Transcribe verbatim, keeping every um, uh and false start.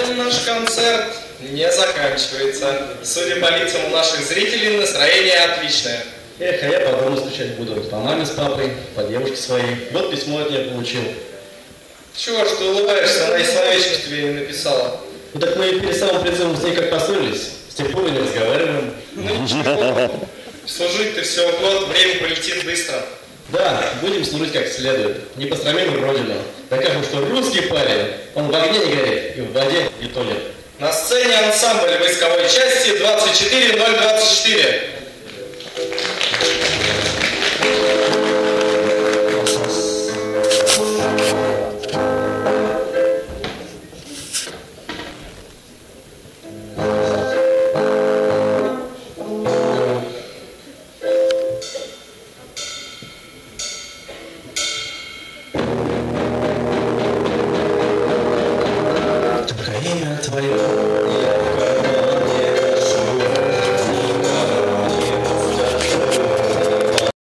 этом наш концерт не заканчивается. Судя по лицам наших зрителей, настроение отличное. Эх, а я по дому скучать буду. По маме с папой, по девушке своей. Вот письмо от нее получил. Чего ж ты улыбаешься, она и словечко тебе не написала. Ну так мы перед самым призывом с ней как поссорились. С тех пор и не разговариваем. Ну ничего. Служить ты всего год, время полетит быстро. Да, будем служить как следует. Не посрамим родину. Докажем, что русский парень, он в огне не горит, и в воде не тонет. На сцене ансамбль войсковой части двадцать четыре ноль двадцать четыре.